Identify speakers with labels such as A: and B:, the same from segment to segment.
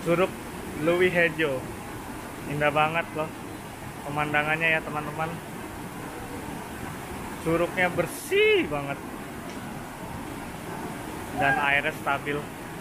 A: Curug Leuwi Hejo. Indah banget loh pemandangannya ya teman-teman. Curugnya bersih banget dan airnya stabil.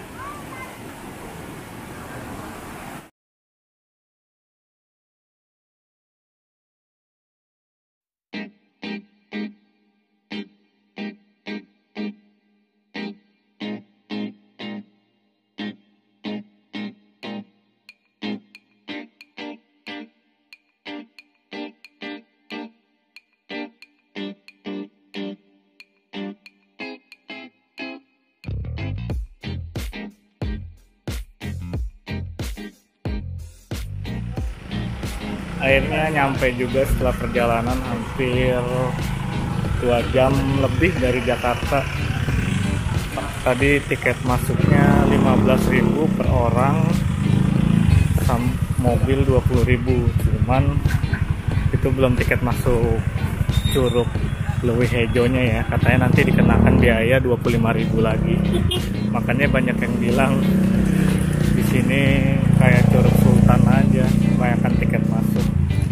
A: Akhirnya nyampe juga setelah perjalanan hampir 2 jam lebih dari Jakarta. Tadi tiket masuknya 15.000 per orang, mobil 20.000. Cuman itu belum tiket masuk Curug Leuwi Hejo-nya ya. Katanya nanti dikenakan biaya 25.000 lagi. Makanya banyak yang bilang di sini kayak Curug Sultan aja, kebanyakan tiket masuk.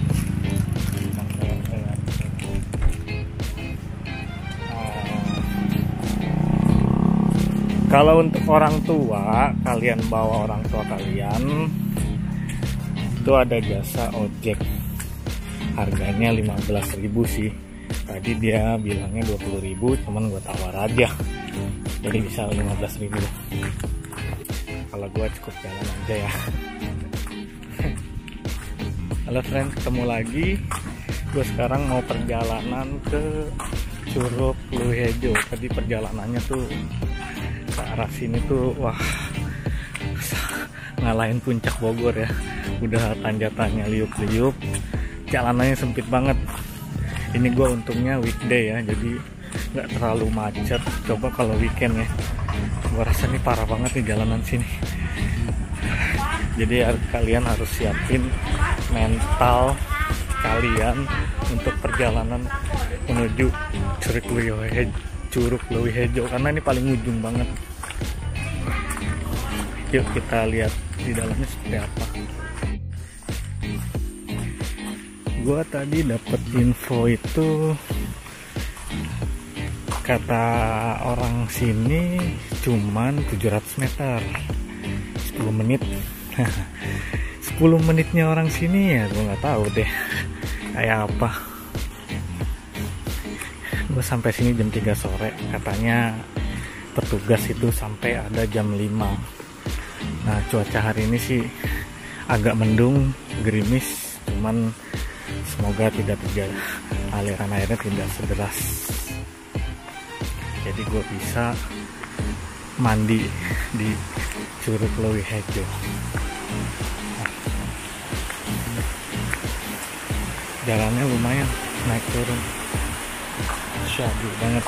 A: Kalau untuk orang tua, kalian bawa orang tua kalian, itu ada jasa ojek. Harganya 15.000 sih. Tadi dia bilangnya 20.000, cuman gue tawar aja. Jadi bisa 15.000. Kalau gue cukup jalan aja ya. Halo friend, ketemu lagi. Gue sekarang mau perjalanan ke Curug Leuwi Hejo. Tadi perjalanannya tuh ke arah sini tuh, wah, ngalahin puncak Bogor ya. Udah tanjakannya liuk-liuk, jalanannya sempit banget. Ini gue untungnya weekday ya, jadi nggak terlalu macet. Coba kalau weekend ya, gue rasa nih parah banget nih jalanan sini. Jadi kalian harus siapin mental kalian untuk perjalanan menuju Curug Leuwi Hejo, karena ini paling ujung banget. Yuk kita lihat di dalamnya seperti apa. Gua tadi dapat info itu, kata orang sini cuman 700 meter 10 menit. 10 menitnya orang sini ya gue nggak tahu deh kayak apa. Gue sampai sini jam 3 sore, katanya petugas itu sampai ada jam 5. Nah cuaca hari ini sih agak mendung, gerimis, cuman semoga tidak terjadi, aliran airnya tidak sederas. Jadi gue bisa mandi di Curug Leuwi Hejo. Jalannya lumayan, naik turun, syadu banget.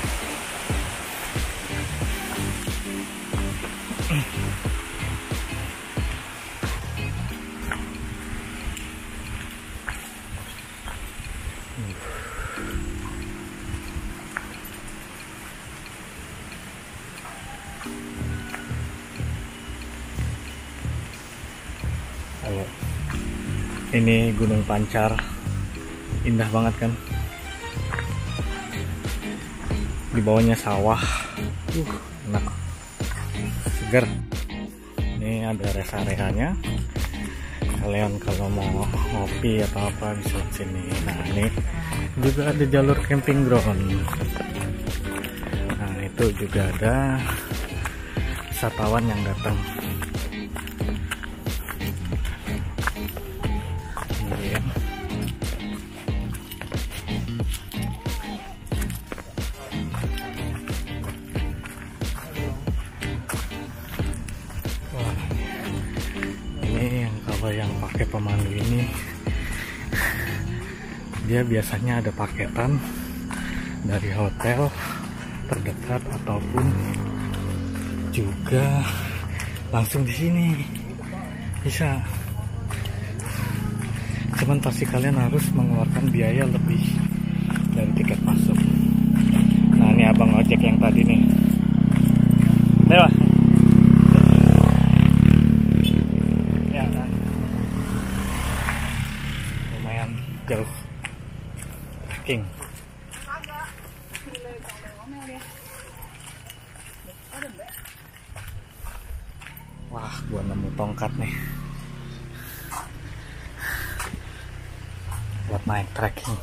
A: Ini Gunung Pancar, indah banget kan. Di bawahnya sawah, enak, segar. Ini ada rest area-nya. Kalian kalau mau ngopi atau apa bisa ke sini. Nah ini juga ada jalur camping ground. Nah itu juga ada wisatawan yang datang. Yang pakai pemandu ini, dia biasanya ada paketan dari hotel terdekat ataupun juga langsung di sini bisa. Cuman pasti kalian harus mengeluarkan biaya lebih dari tiket masuk. Nah ini abang ojek yang tadi nih. Ayo. Wah, gua nemu tongkat nih buat naik trekking.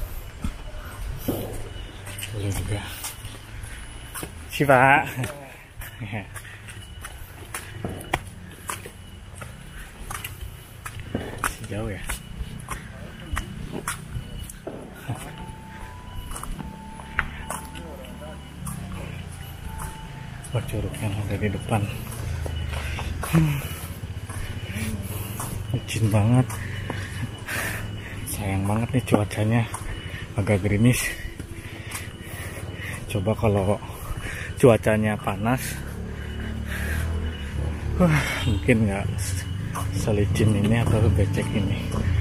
A: Boleh juga sih, Pak. Jauh ya. Oh, curug yang ada di depan. Licin banget. Sayang banget nih cuacanya agak gerimis. Coba kalau cuacanya panas, mungkin nggak selicin ini atau becek ini.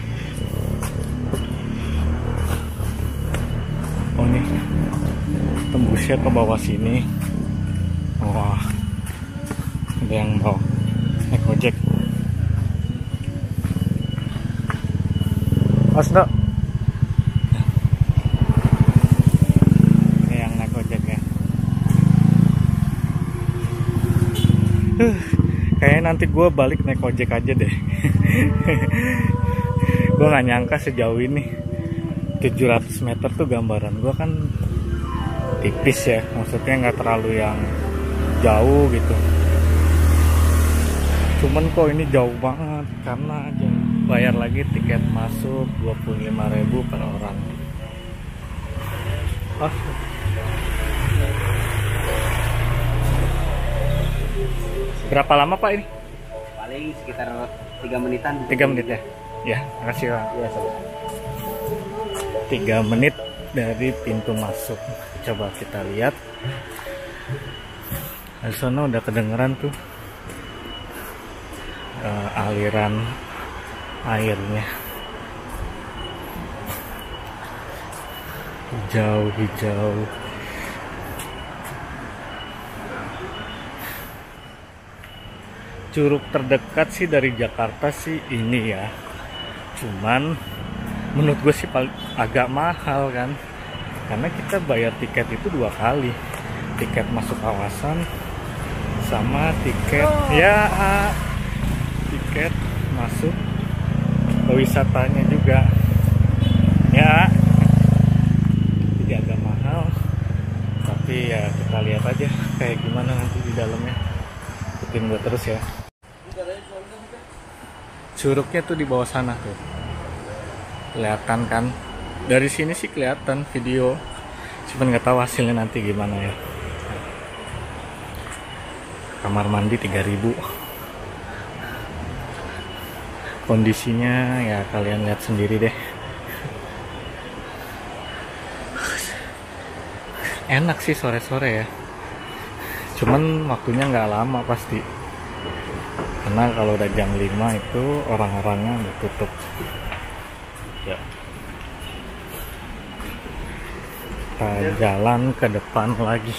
A: Oh nih, tembusnya ke bawah sini. Wah, ada yang mau naik ojek. Mas Dok, ini yang naik ojek ya. Kayaknya nanti gue balik naik ojek aja deh. Gue nggak nyangka sejauh ini 700 meter tuh gambaran gue kan tipis ya, maksudnya nggak terlalu yang jauh gitu. Cuman kok ini jauh banget karena bayar lagi tiket masuk 25.000 per orang. Oh. Berapa lama Pak ini?
B: Paling sekitar 3 menitan.
A: 3 menit ya? Ya, makasih Pak.
B: Iya, sobat.
A: 3 menit dari pintu masuk. Coba kita lihat. Di sana udah kedengeran tuh aliran airnya. Hijau-hijau. Curug terdekat sih dari Jakarta sih ini ya. Cuman menurut gue sih agak mahal kan. Karena kita bayar tiket itu 2 kali. Tiket masuk kawasan sama tiket tiket masuk ke wisatanya juga ya. Jadi agak mahal, tapi ya kita lihat aja kayak gimana nanti di dalamnya. Ikutin gue terus ya. Curugnya tuh di bawah sana tuh, kelihatan kan? Dari sini sih kelihatan video, cuman nggak tahu hasilnya nanti gimana ya. Kamar mandi 3.000. Kondisinya ya kalian lihat sendiri deh. Enak sih sore-sore ya. Cuman waktunya nggak lama pasti. Karena kalau udah jam 5 itu orang-orangnya udah tutup. Ya. Kita jalan ke depan lagi.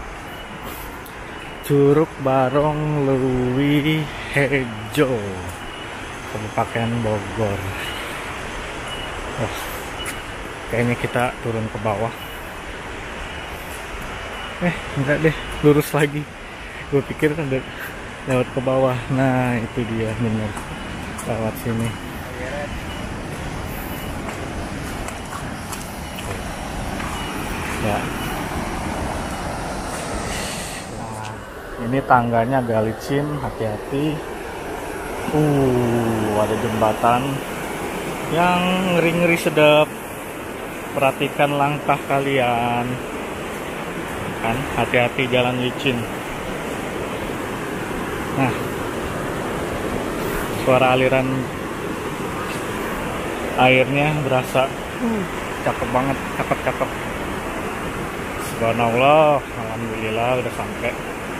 A: Curug Barong Lewi Hejo, Kabupaten Bogor. Oh, kayaknya kita turun ke bawah. Enggak deh, lurus lagi. Gue pikir ada lewat ke bawah. Nah, itu dia bener. Lewat sini. Ya. Ini tangganya agak licin, hati-hati. Ada jembatan yang ngeri-ngeri sedap. Perhatikan langkah kalian. Kan, hati-hati jalan licin. Nah, suara aliran airnya berasa. Cakep banget, cakep. Subhanallah, alhamdulillah udah sampai.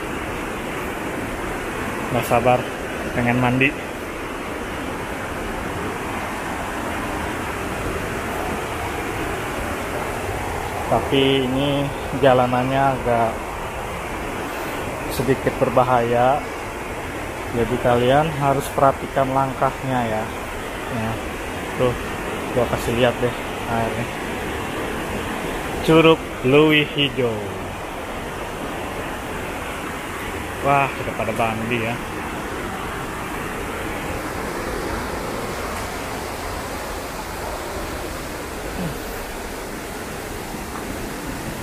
A: Nggak sabar pengen mandi. Tapi ini jalanannya agak sedikit berbahaya, jadi kalian harus perhatikan langkahnya ya. Tuh, gua kasih lihat deh airnya. Curug Lewi Hejo. Wah, udah pada mandi ya.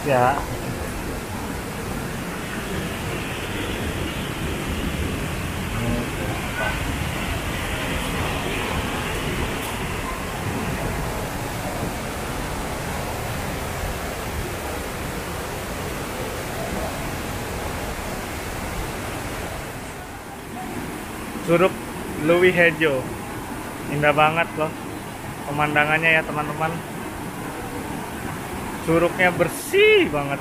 A: Ya. Curug Luwi Hejo, indah banget loh pemandangannya ya teman-teman. Curugnya bersih banget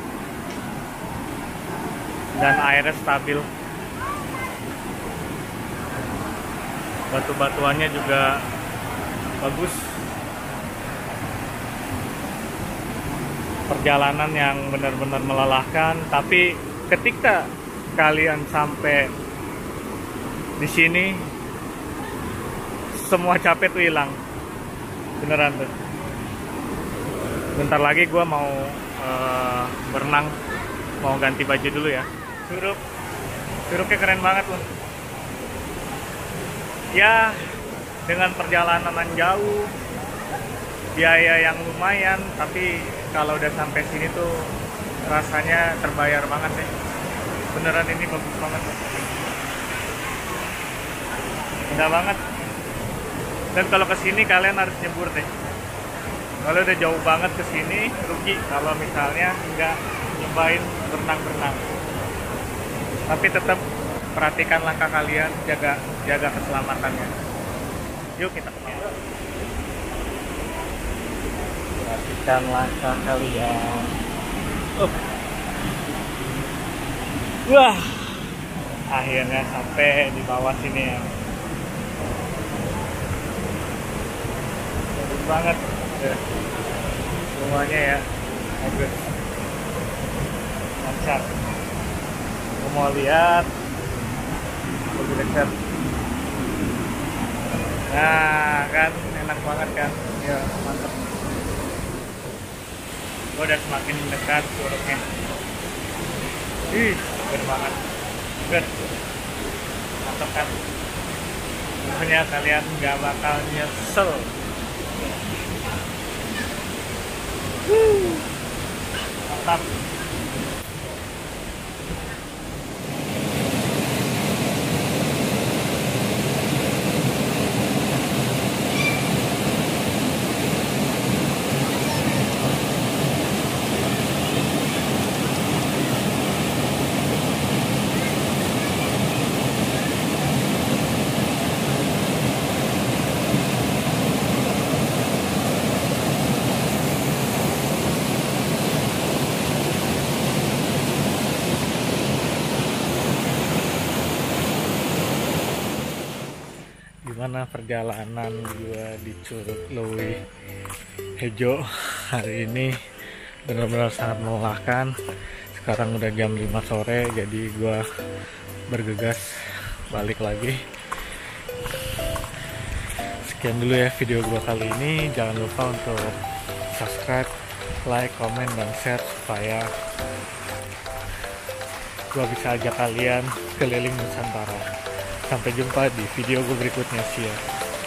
A: dan airnya stabil. Batu-batuannya juga bagus. Perjalanan yang benar-benar melelahkan, tapi ketika kalian sampai di sini semua capek tuh hilang. Beneran tuh. Bentar lagi gue mau berenang, mau ganti baju dulu ya. Curugnya keren banget loh. Ya, dengan perjalanan jauh, biaya yang lumayan, tapi kalau udah sampai sini tuh rasanya terbayar banget deh. Beneran ini bagus banget. Indah banget. Dan kalau kesini kalian harus nyebur deh. Kalau udah jauh banget ke sini, rugi kalau misalnya nggak nyobain berenang-berenang. Tapi tetap perhatikan langkah kalian, jaga keselamatannya. Yuk kita ke bawah. Perhatikan langkah kalian. Wah, akhirnya sampai di bawah sini ya. Bagus banget. Semuanya ya bagus, lancar. Aku mau lihat lebih dekat. Nah kan enak banget kan, ya mantap. Gue udah semakin dekat curugnya. Keren banget, keren, mantap kan. Pokoknya kalian nggak bakal nyesel. Mantap. Gimana perjalanan gue di Curug Luwi Hejo hari ini? Benar-benar sangat melelahkan. Sekarang udah jam 5 sore, jadi gue bergegas balik lagi. Sekian dulu ya video gue kali ini. Jangan lupa untuk subscribe, like, komen, dan share supaya gue bisa ajak kalian keliling Nusantara. Sampai jumpa di video gue berikutnya. See ya.